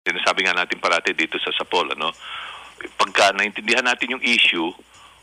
Sinasabi nga natin parati dito sa Sapol, ano? Pagka naintindihan natin yung issue,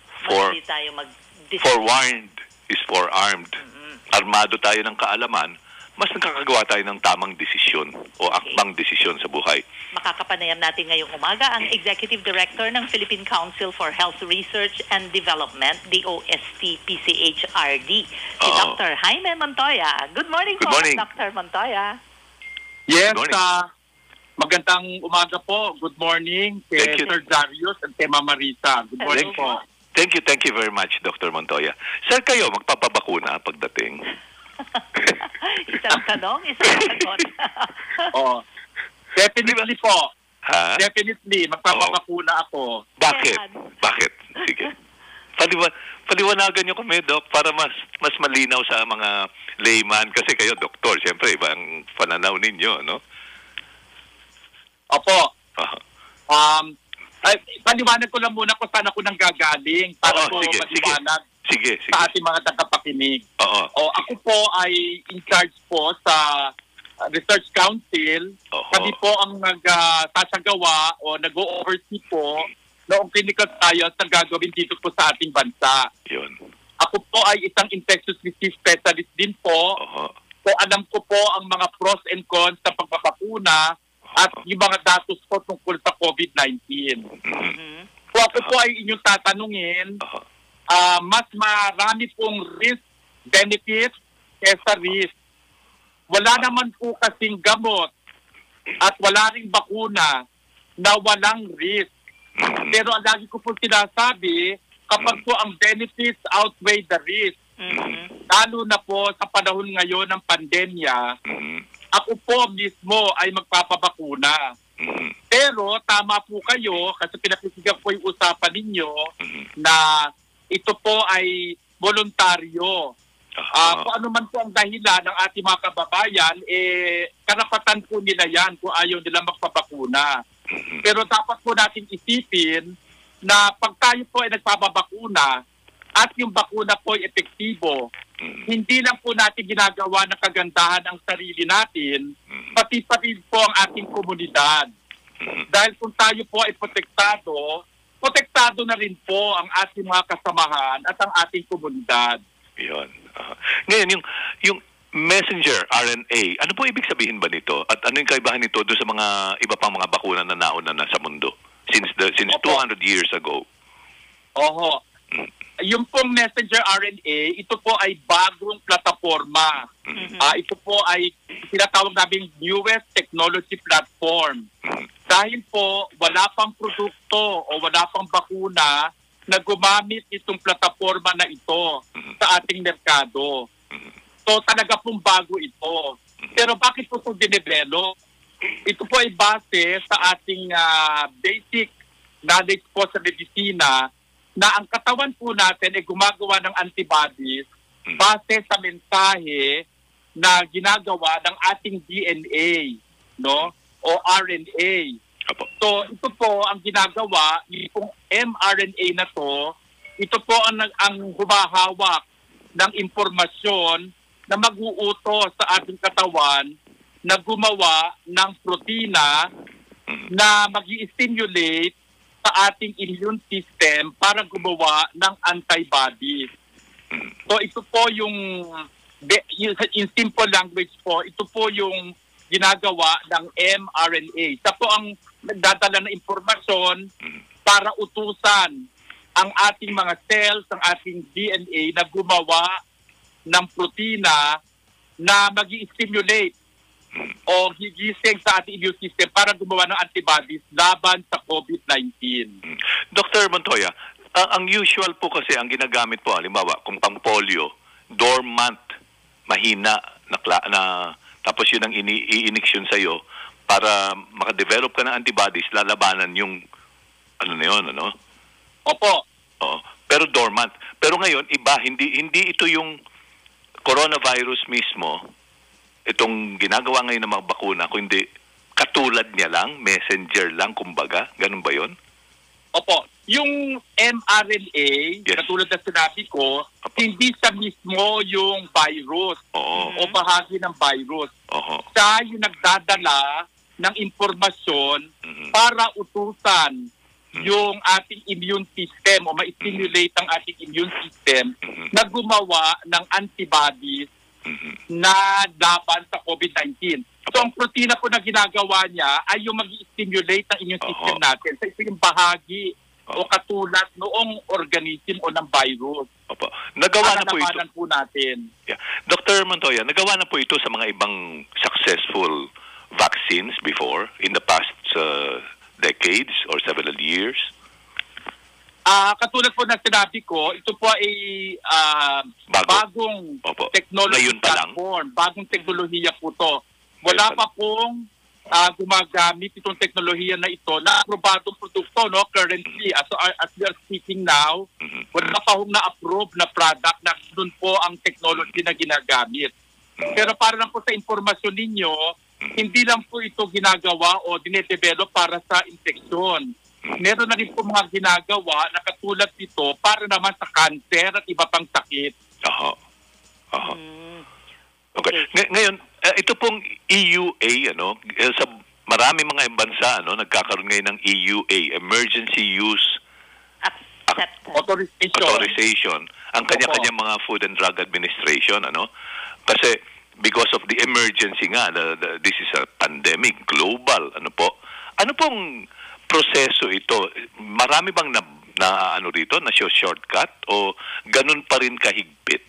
forewarned is forearmed. Armado tayo ng kaalaman, mas nakakagawa tayo ng tamang desisyon o akbang desisyon sa buhay. Makakapanayam natin ngayong umaga ang Executive Director ng Philippine Council for Health Research and Development, DOST-PCHRD, si Dr. Jaime Montoya. Good morning po, Dr. Montoya. Yes, magandang umaga po. Good morning kay Sir Darius at kay Mama Rita. Good morning po. Thank you very much, Dr. Montoya. Sir, kayo magpapabakuna pagdating? Isang tanong, isang sagot. Definitely po. Ha? Definitely, magpapabakuna ako. Bakit? Sige. Paliwanagan niyo kami, Doc, para mas malinaw sa mga layman. Kasi kayo, doktor, siyempre, ibang pananaw ninyo, no? Opo. Paliwanag ko lang muna kung saan ako nanggagaling para po maliwanag sa ating mga tagapakinig. Ako po ay in charge po sa Research Council. Kami po ang nagsasagawa o nag-oversee po noong clinical trials na gagawin dito po sa ating bansa. Yun. Ako po ay isang infectious disease specialist din po. So alam ko po ang mga pros and cons sa pagpapakuna at yung mga datos po tungkol sa COVID-19. So ako po ay inyong tatanungin, mas marami pong risk, benefit, kesa risk. Wala naman po kasing gamot at wala ring bakuna na walang risk. Pero ang lagi ko po sinasabi, kapag po ang benefits outweigh the risk, lalo na po sa panahon ngayon ng pandemya, ako po mismo ay magpapabakuna. Pero tama po kayo, kasi pinakisigan po yung usapan ninyo na ito po ay voluntaryo. Kung ano man po ang dahilan ng ating mga kababayan, karapatan po nila yan kung ayaw nila magpabakuna. Pero dapat po natin isipin na pag tayo po ay nagpapabakuna at yung bakuna po ay epektibo, hindi lang po natin ginagawa ng kagandahan ang sarili natin, pati po ang ating komunidad. Dahil kung tayo po ay protektado na rin po ang ating mga kasamahan at ang ating komunidad. Yun. Ngayon, yung messenger RNA, ano po ibig sabihin ba nito? At ano yung kaibahan nito doon sa mga iba pang mga bakuna na nauna na sa mundo? Since 200 years ago. Yung pong messenger RNA, ito po ay bagong plataforma. Ito po ay tinatawag namin newest technology platform. Dahil po wala pang produkto o wala pang bakuna na gumamit itong plataforma na ito sa ating merkado. So talaga pong bago ito. Pero bakit po ito dinevelop? Ito po ay base sa ating basic knowledge po sa medisina na ang katawan po natin ay gumagawa ng antibodies base sa mensahe na ginagawa ng ating DNA, no? O RNA. So ito po ang ginagawa, yung mRNA na to, ito po ang humahawak ng impormasyon na mag-uutos sa ating katawan na gumawa ng protina na mag-i-stimulate sa ating immune system para gumawa ng antibodies. So ito po yung in simple language po, ito po yung ginagawa ng mRNA. Ito po ang nagdadala ng impormasyon para utusan ang ating mga cells, ang ating DNA na gumawa ng protina na mag-i-stimulate o gigising sa ating immune system para gumawa ng antibodies laban sa COVID-19. Dr. Montoya, ang usual po kasi ang ginagamit po, halimbawa, kung pang polio, dormant, mahina, tapos yun ang i-injection sa'yo para makadevelop ka ng antibodies, lalabanan yung, ano na yun, ano? Opo. Pero dormant. Pero ngayon, iba, hindi ito yung coronavirus mismo, itong ginagawa ngayon ng mga bakuna, kundi katulad niya lang, messenger lang, kumbaga, ganun ba yun? Opo. Yung mRNA, katulad na sinabi ko, hindi sa mismo yung virus o bahagi ng virus. Siya yung nagdadala ng impormasyon para utusan yung ating immune system o ma-stimulate ang ating immune system na gumawa ng antibodies na laban sa COVID-19. So ang protina po na ginagawa niya ay yung mag-stimulate ng immune system natin. So ito yung bahagi o katulad noong organism o ng virus. Opo. Nagawa na po ito. Po natin. Yeah. Dr. Montoya, nagawa na po ito sa mga ibang successful vaccines before in the past decades or several years? Katulad po na sinabi ko, ito po ay bagong technology platform. Bagong teknolohiya po to. Wala pa pong gumagamit itong teknolohiya na ito na aprobadong produkto, no? Currently, as we are speaking now, wala pa hong na-approve na product na doon po ang technology na ginagamit. Pero para lang po sa informasyon ninyo, hindi lang po ito ginagawa o dinedevelop para sa infeksyon. Meron na rin po mga ginagawa na katulad nito para naman sa cancer at iba pang sakit. Okay. Ngayon, ito pong EUA, sa marami mga bansa, nagkakaroon ngayon ng EUA, Emergency Use Authorization, ang kanya-kanya mga Food and Drug Administration, Kasi because of the emergency nga, this is a pandemic, global, Ano pong proseso ito? Marami bang rito, na shortcut o ganun pa rin kahigpit?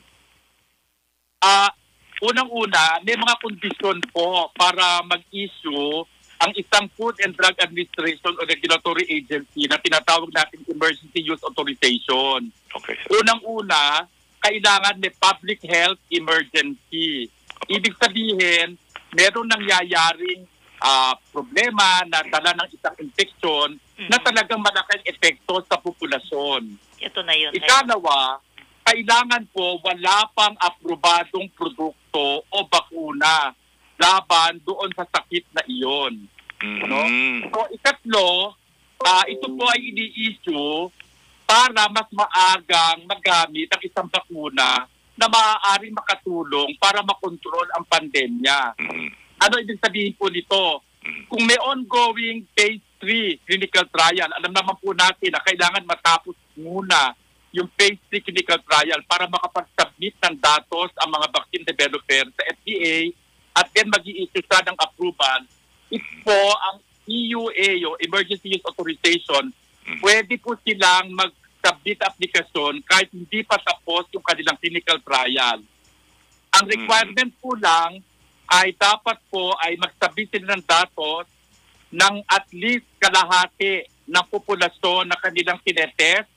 Unang-una, may mga kondisyon po para mag-issue ang isang Food and Drug Administration o regulatory agency na tinatawag natin Emergency Use Authorization. Okay. Unang-una, kailangan may public health emergency. Ibig sabihin, meron nangyayaring problema na dala ng isang infeksyon na talagang malaking epekto sa populasyon. Ito na yun. Ikalawa, kailangan po wala pang aprobadong produkto o bakuna laban doon sa sakit na iyon. So, ikatlo, ito po ay ini-issue para mas maagang magamit ang isang bakuna na maaaring makatulong para makontrol ang pandemya. Ano ibig sabihin po nito? Kung may ongoing phase 3 clinical trial, alam naman po natin na kailangan matapos muna yung phase 3 clinical trial para makapag-submit ng datos ang mga vaccine developer sa FDA at then mag-i-issue siya ng approval. Ito po ang EUA o Emergency Use Authorization, pwede po silang mag-submit aplikasyon kahit hindi pa tapos yung kanilang clinical trial. Ang requirement po lang ay dapat po ay mag-submit sila ng datos ng at least kalahati ng populasyon na kanilang tinetest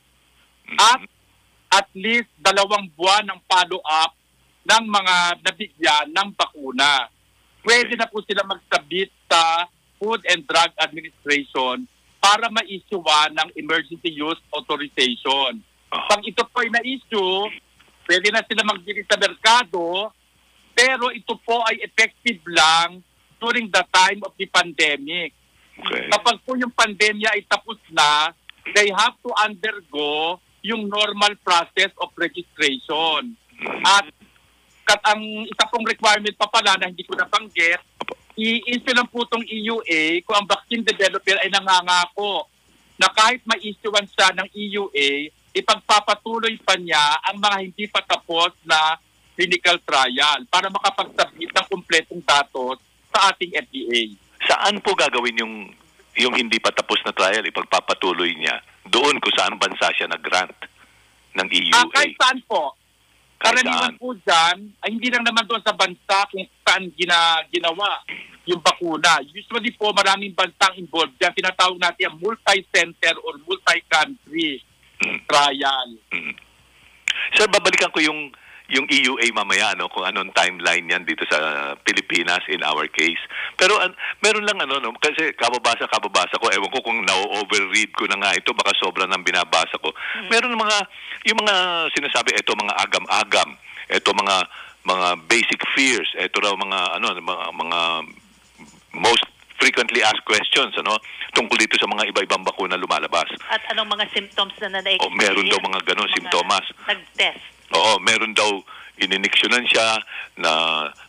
at least 2 buwan ng follow-up ng mga nabigyan ng bakuna. Pwede na po sila mag-submit sa Food and Drug Administration para ma-issuean ng Emergency Use Authorization. Pag ito po ay na-issue, pwede na sila magbili sa merkado, pero ito po ay effective lang during the time of the pandemic. Okay. Kapag po yung pandemya ay tapos na, they have to undergo yung normal process of registration. At ang isa pong requirement pa pala na hindi ko nabanggit, i-issue lang po itong EUA kung ang vaccine developer ay nangangako na kahit ma-issuean siya ng EUA, ipagpapatuloy pa niya ang mga hindi pa tapos na clinical trial para makapag-submit ng kumpletong datos sa ating FDA. Saan po gagawin yung hindi pa tapos na trial, ipagpapatuloy niya? Doon kung saan bansa siya nag-grant ng EUA? Kahit saan po. Karaniwan po dyan, ay hindi lang naman doon sa bansa kung saan ginawa yung bakuna. Usually po maraming bansang involved dyan. Tinatawag natin ang multi-center or multi-country trial. Sir, babalikan ko yung EUA mamaya, kung anong timeline yan dito sa Pilipinas in our case. Pero meron lang kasi kababasa ko, ewan ko kung na-overread ko na nga ito, baka sobra nang binabasa ko. Meron yung mga sinasabi, ito mga agam-agam, ito mga basic fears, ito raw mga most frequently asked questions tungkol dito sa mga iba-ibang bakuna lumalabas. At anong mga symptoms na na-experience? Meron daw mga ganun, simptomas. Nag-test. Oo, meron daw ininiksyonan siya na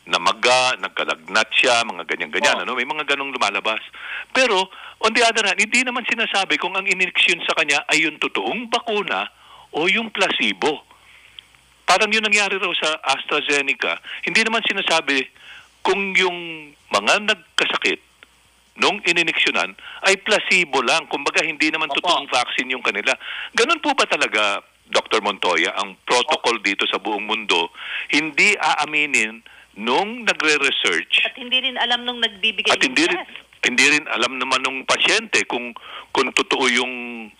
namaga, nagkalagnat siya, mga ganyan-ganyan, ano? May mga ganong lumalabas. Pero, on the other hand, hindi naman sinasabi kung ang iniksyon sa kanya ay yung totoong bakuna o yung placebo. Parang yun nangyari raw sa AstraZeneca. Hindi naman sinasabi kung yung mga nagkasakit nung ininiksyonan ay placebo lang. Kumbaga, hindi naman totoong vaccine yung kanila. Ganun po ba talaga, Dr. Montoya, ang protocol dito sa buong mundo? Hindi aaminin nung nagre-research. At hindi rin alam nung nagbibigay at hindi rin alam naman nung pasyente kung totoo yung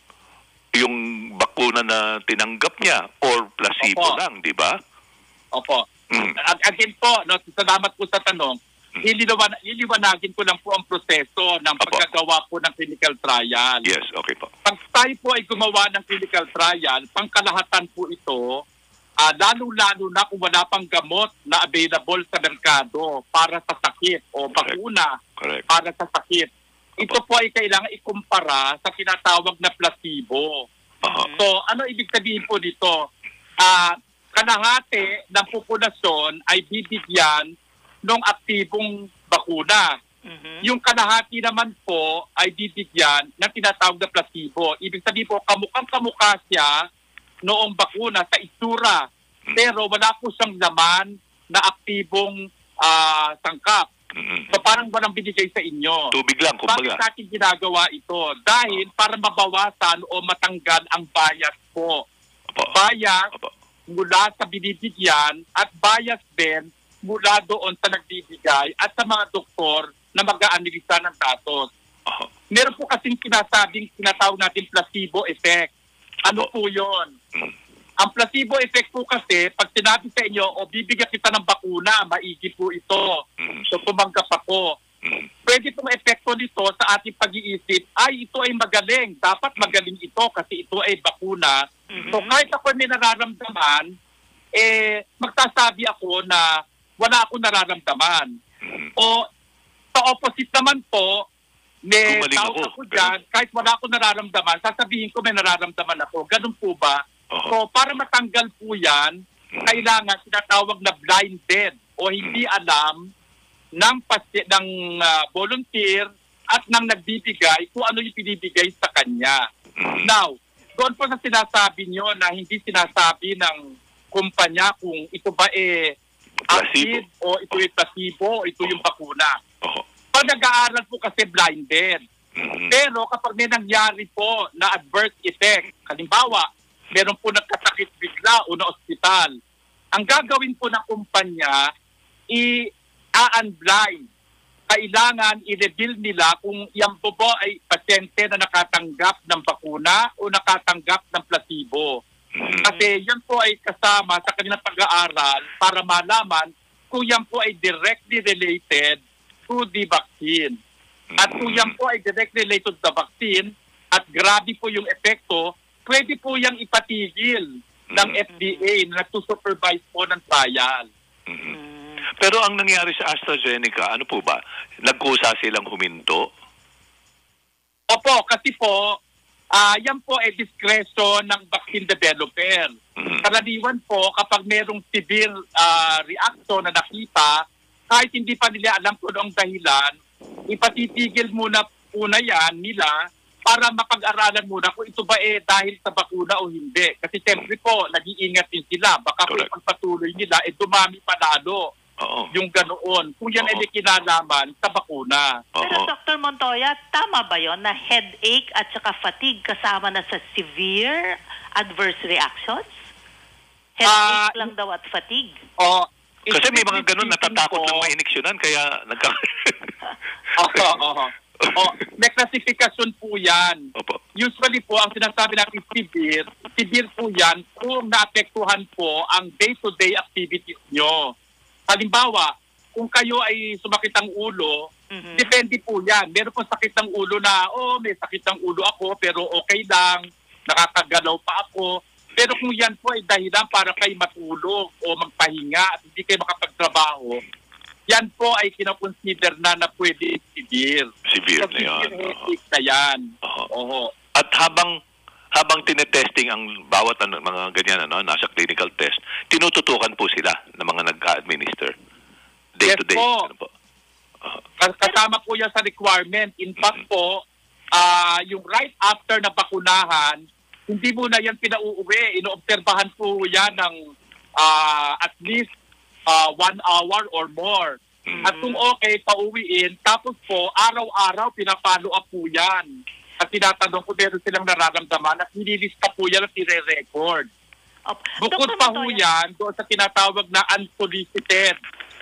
bakuna na tinanggap niya or placebo lang, di ba? Opo. Again po, no, salamat po sa tanong. Iliwanagin ko lang po ang proseso ng pagkagawa po ng clinical trial. Yes, okay po. Pag tayo po ay gumawa ng clinical trial, pangkalahatan po ito, lalo-lalo na kung wala pang gamot na available sa merkado para sa sakit o bakuna para sa sakit. Ito po ay kailangan ikumpara sa tinatawag na placebo. So, ano ibig sabihin po dito? Kalahati ng populasyon ay bibigyan ng aktibong bakuna. Yung kalahati naman po ay bibigyan ng tinatawag na placebo. Ibig sabihin po, kamukhang-kamukha siya noong bakuna sa itsura, pero wala po siyang laman na aktibong sangkap. So parang walang binigay sa inyo. Tubig lang, kumbaga. Bakit natin ginagawa ito? Dahil para mabawasan o matanggal ang bias po. Bias mula sa binibigyan at bias din mula doon sa nagbibigay at sa mga doktor na mag-aanalisa ng datos. Meron po kasing tinatawag natin placebo effect. Ano po yun? Ang placebo effect po kasi, pag sinabi sa inyo, bibigyan kita ng bakuna, maigi po ito. So, tumanggap ako. Pwede pong epekto nito sa ating pag-iisip, ito ay magaling. Dapat magaling ito kasi ito ay bakuna. So, kahit ako may nararamdaman, magsasabi ako na wala akong nararamdaman. O, sa opposite naman po, may tawag ako dyan, kahit wala akong nararamdaman, sasabihin ko may nararamdaman ako. Ganun po ba? So, para matanggal po yan, kailangan sinatawag na blinded o hindi alam ng volunteer at ng nagbibigay kung ano yung pinibigay sa kanya. Now, doon po sa sinasabi nyo na hindi sinasabi ng kumpanya kung ito ba active o ito yung placebo o ito yung bakuna. Pag nag-aaral po kasi blinded. Pero kapag may nangyari po na adverse effect, halimbawa, meron po nagkasakit bigla o na ospital, ang gagawin po ng kumpanya, i-unblind. Kailangan i-reveal nila kung yan po ay pasyente na nakatanggap ng bakuna o nakatanggap ng placebo. Kasi yan po ay kasama sa kanilang pag-aaral para malaman kung yan po ay directly related to the vaccine. At kung yan po ay directly related to the vaccine at grabe po yung epekto, pwede po yung ipatigil ng FDA na nagsusupervise po ng trial. Pero ang nangyari sa AstraZeneca, ano po ba? Nagkusa silang huminto? Opo, kasi po, yan po ay discretion ng vaccine developer. Karaniwan po, kapag merong severe reaction na nakita, kahit hindi pa nila alam kung anong dahilan, ipatitigil muna yan nila para mapag-aralan muna kung ito ba dahil sa bakuna o hindi. Kasi siyempre po, nag-iingat din sila. Baka po pagpatuloy nila, dumami pa lalo yung ganoon. Kung yan ay kinalaman sa bakuna. Pero Dr. Montoya, tama ba yon na headache at saka fatigue kasama na sa severe adverse reactions? Headache lang daw at fatigue. Kasi may mga ganun natatakot lang mainiksyonan kaya may classification po yan. Usually po, ang sinasabi natin severe po yan kung naapektuhan po ang day-to-day activities nyo. Halimbawa, kung kayo ay sumakit ang ulo, depende po yan. Meron po sakit ng ulo na, may sakit ng ulo ako pero okay lang, nakakagalaw pa ako. Pero kung yan po ay dahilan para kayo matulog o magpahinga at hindi kayo makapagtrabaho, yan po ay kinakonsider na pwede severe. Severe na yan. Na yan. At habang tinetesting ang bawat mga ganyan, nasa clinical test, tinututukan po sila ng mga nag-administer Day-to-day. po. Ano po? Kasama po yan sa requirement. In fact po, yung right after na bakunahan, hindi mo na yan pinauuwi. Inoobserbahan po yan ng at least 1 hour or more. At kung okay, pauwiin. Tapos po, araw-araw, pinapalo up po yan. At tinatanong ko, meron silang nararamdaman at nililista po yan at nire-record. Bukod pa po yan, doon sa tinatawag na unsolicited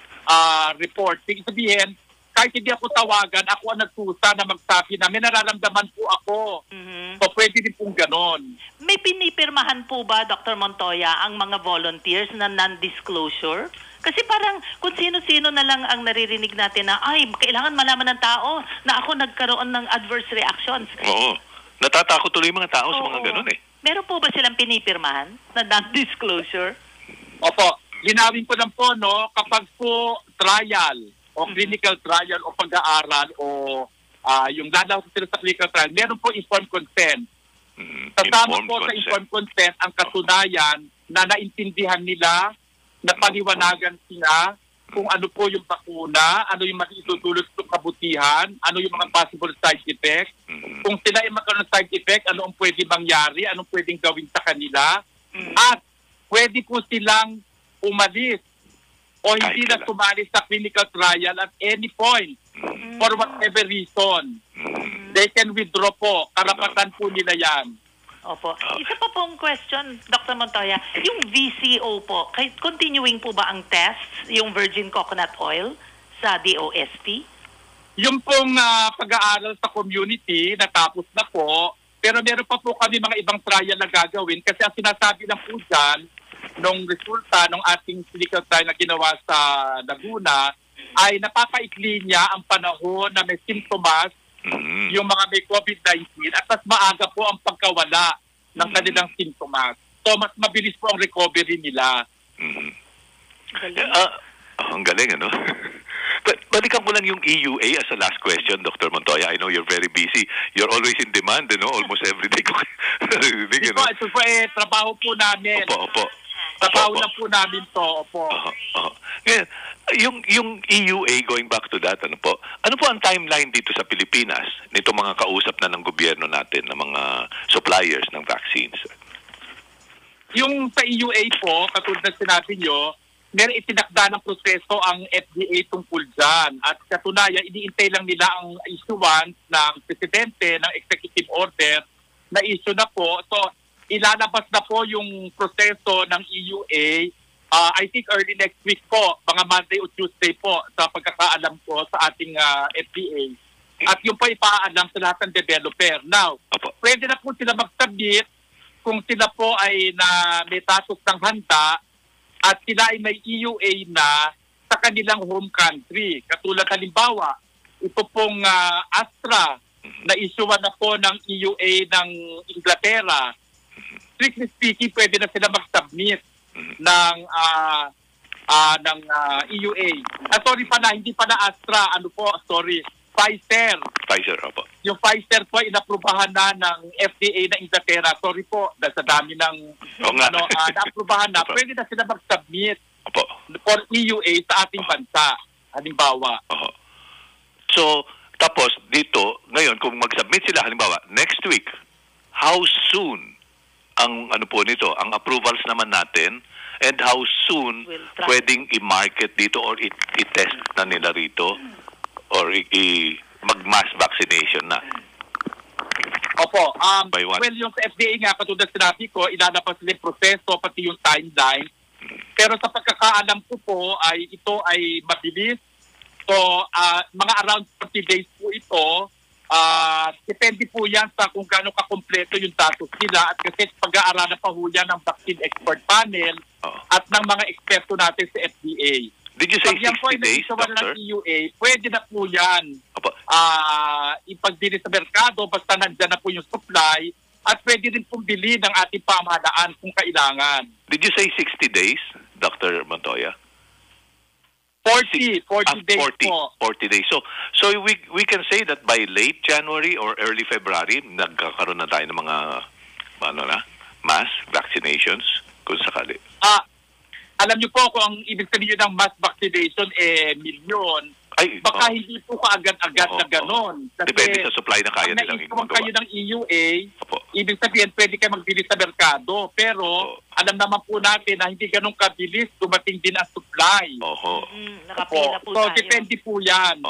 reporting. Sabihin, kahit hindi ako tawagan, ako ang nagsusa na magsabi na may nararamdaman po ako. So, pwede din pong ganon. May pinipirmahan po ba, Dr. Montoya, ang mga volunteers na non-disclosure? Kasi parang kung sino-sino na lang ang naririnig natin na, ay, kailangan malaman ng tao na ako nagkaroon ng adverse reactions. Oo. Natatakot tuloy mga tao sa mga ganon eh. Meron po ba silang pinipirmahan na non-disclosure? Opo. Linawin ko lang po, no, kapag po trial o clinical trial o pag-aaral o yung lalaw sila sa clinical trial, meron po informed consent. Kasama po sa informed consent ang katunayan na naintindihan nila, napaliwanagan sila kung ano po yung bakuna, ano yung matutulot ng kabutihan, ano yung mga possible side effects. Kung sila ay magkaroon ng side effect, ano ang pwede mangyari, anong pwedeng gawin sa kanila. At pwede po silang umalis o hindi na sumali sa clinical trial at any point for whatever reason. They can withdraw po. Karapatan po nila yan. Opo. Isa pa pong question, Dr. Montoya. Yung VCO po, continuing po ba ang tests, yung virgin coconut oil sa DOST? Yung pong pag-aaral sa community, natapos na po. Pero meron pa po kami mga ibang trial na gagawin kasi ang sinasabi lang po dyan, nung resulta ng ating clinical trial na ginawa sa Laguna ay napapaikli niya ang panahon na may simptomas yung mga may COVID-19 at mas maaga po ang pagkawala ng kanilang simptomas. So mas mabilis po ang recovery nila. Ang galing, ano? Balikan ko lang yung EUA as a last question, Dr. Montoya. I know you're very busy. You're always in demand, you know? Almost every day. Ito po trabaho po namin. Opo. Trabaho na po namin to, opo. Yeah. Yung EUA, going back to that, ano po ang timeline dito sa Pilipinas nito mga kausap na ng gobyerno natin, ng mga suppliers ng vaccines? Yung sa EUA po, katulad na sinabi nyo, meron itinakda ng proseso ang FDA tungkol dyan. At katunayan, iniintay lang nila ang issuance ng presidente ng executive order na issue na po. So, ilalabas na po yung proseso ng EUA, I think early next week po, mga Monday o Tuesday po, sa pagkakaalam ko sa ating FDA. At yung pa ipaalam sa lahat ng developer. Now, pwede na po sila mag-submit kung sila po ay may status ng handa at sila ay may EUA na sa kanilang home country. Katulad halimbawa, ito pong Astra na issuean na po ng EUA ng Inglaterra. Strictly speaking, pwede na sila mag-submit ng EUA. Sorry pala, hindi pala Astra. Pfizer. Pfizer, opo. Yung Pfizer po, inaprubahan na ng FDA na Inglaterra. Sorry po, dahil sa dami ng naaprubahan na. Pwede na sila mag-submit for EUA sa ating bansa. Halimbawa. So, tapos dito, ngayon, kung mag-submit sila, halimbawa, next week, how soon ang nito, ang approvals naman natin, and how soon pwedeng i-market dito or i-test na nila rito or mag-mass vaccination na? Opo. Well, yung sa FDA nga, katulad sinabi ko, ilalabas nila yung proseso, pati yung timeline. Pero sa pagkakaalam ko po, ito ay mabilis. So, mga around 40 days po ito. Depende po yan sa kung gaano kakompleto yung status nila at kasi pag-aaralan pa po yan ng vaccine expert panel at ng mga eksperto natin sa FDA. Did you say 60 60 days, Doctor? ng EUA, pwede na po yan ipagdili sa merkado basta nandyan na po yung supply at pwede rin pong bili ng ating pamahalaan kung kailangan. Did you say 60 days, Dr. Montoya? 40 days 40 days. So we can say that by late January or early February, nagkakaroon na tayo ng mga mass vaccinations kung sakali. alam niyo po kung ang ibig sabihin ng mass vaccination milyon, baka hindi po kaagad-agad na ganon. Depende sa supply na kaya nilang magawa. Kung kayo ng EUA, ibig sabihin pwede kayo magbili sa merkado. Pero alam naman po natin na hindi ganun kabilis dumating din ang supply. Nakapila po so, tayo. depende po yan.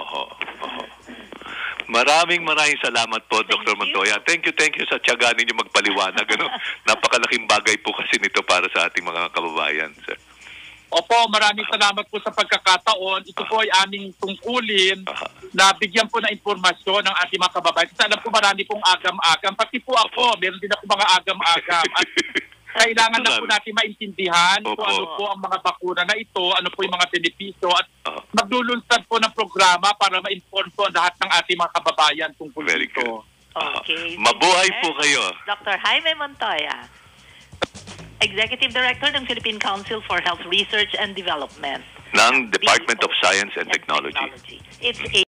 Maraming salamat po, Dr. Montoya. Thank you sa tiyaga ninyo magpaliwanag. Napakalaking bagay po kasi nito para sa ating mga kababayan, sir. Opo, maraming salamat po sa pagkakataon. Ito po ay aming tungkulin na bigyan po ng informasyon ng ating mga kababayan. Kasi alam ko marami pong agam-agam. Pati po ako, meron din ako mga agam-agam. At kailangan na po natin maintindihan kung ano po ang mga bakuna na ito, ano po yung mga benepisyo at maglulunsad po ng programa para ma-inform po ang lahat ng ating mga kababayan tungkol dito. Okay. Mabuhay po kayo. Dr. Jaime Montoya, Executive Director ng Philippine Council for Health Research and Development ng Department of Science and Technology. It's